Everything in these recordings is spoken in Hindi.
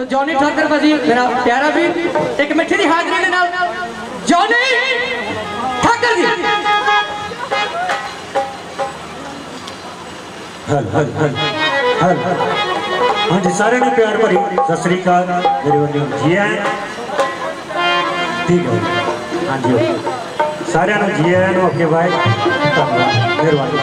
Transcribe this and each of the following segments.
तो जॉनी ठाकर भाजी मेरा प्यारा भी एक मिठी दी हाजरी दे नाल जॉनी ठाकर जी। हाँ जी सारे ने प्यार भरी सत श्री अकाल मेरे वालों जी आए ठीक है। हाँ जी सारे जी आए ओके बाय मेहरबानी।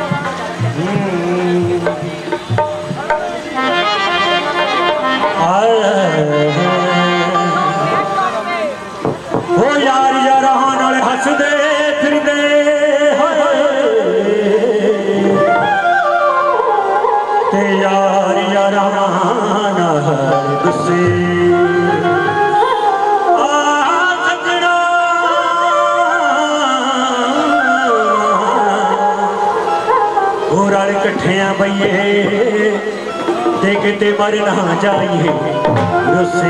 ओ यार यार नाले हसदे फिरदे ते यार यार गुस्से सजना और कट्ठिया बइए ते किते मर ना जाइए रुस्से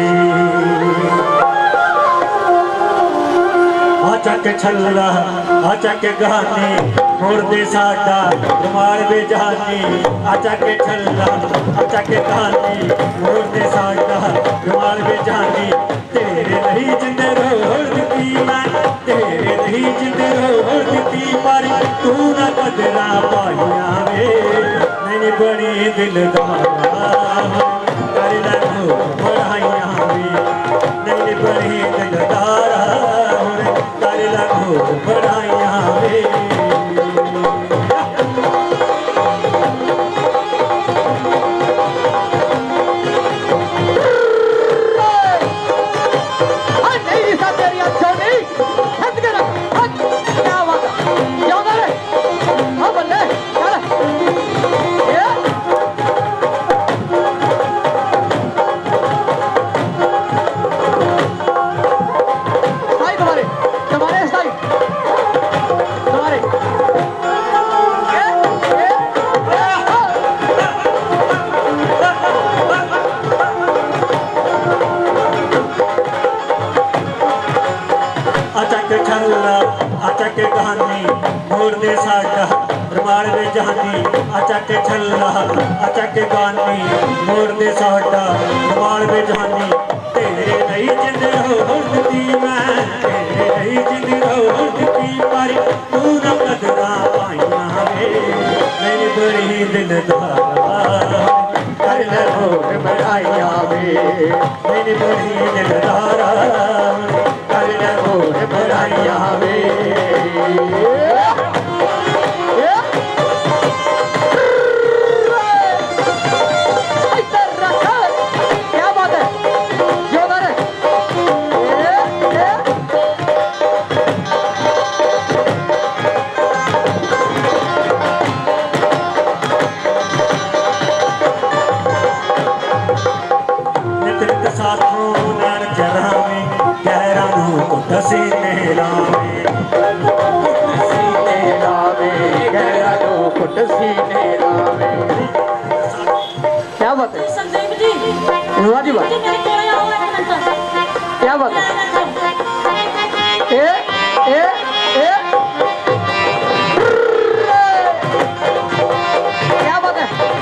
आचक छल्ला आचक गाने मोर दे साडा रुमाल बेजानी आचक छल्ला आचक गाने मोर दे साडा रुमाल बेजानी तेरे नहीं जिंदे रोड़ दी मैं तेरे नहीं जिंदे रोड़ दी पर तू ना कदरा पाइया वे मैंने बड़ी दिलदारा कर लो बढ़ाइया वे मैंने बड़ी दिलदारा कर लो बढ़ाइया वे। आचक कहानी मोर दे साडा रुमाल बेजानी आचक छल्ला आचक गानी मोर दे साडा रुमाल बेजानी तेरे नहीं जिंद रोती मैं तेरे नहीं जिंद रोती पर तू न कदरा पाइया वे मेरी बड़ी दिलदारा कर लो बढ़ाइया वे मेरी बड़ी दिलदारा कर लो बढ़ाइया वे। क्या बात है जोरदार है। नित साथों नैन जरा में गहरा को दसी नेलावे क्या बात है संदीप जी जी बात क्या बात है ए ए ए क्या बात है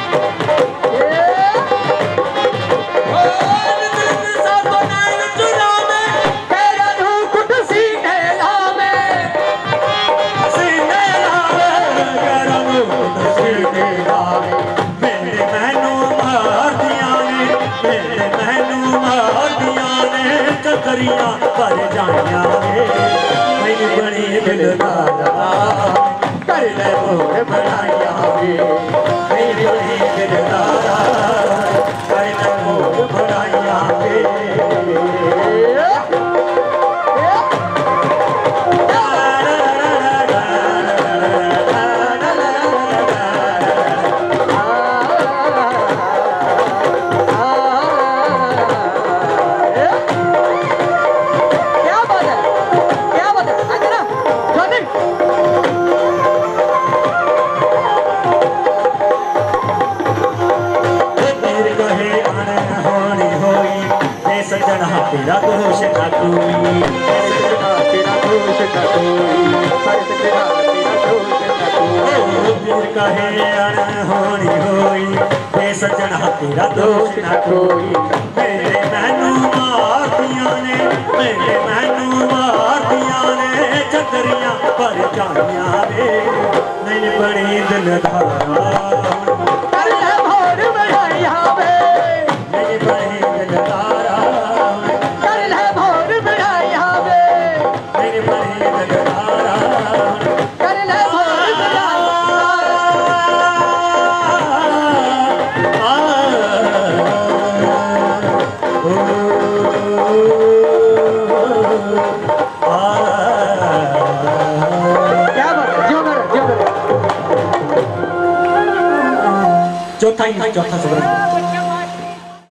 करिया पर जानिया मैंने बड़ी दिलदारा कर ले मोर बढ़ाइया वे मेरी बड़ी दिलदारा कर ले मोर बढ़ाइया वे। सजना तेरा दोष न कोई तेरा दोष न कोई कहे अनहोनी होई सजना तेरा दोष न कोई मेरे भर जानिया रे नहीं बड़ी दिलदारा कर ले भोर बढ़ाइया वे नहीं बड़ी दिलदारा कर ले भोर बढ़ाइया वे नहीं बड़ी दिलदारा कर ले भोर चौथा सबक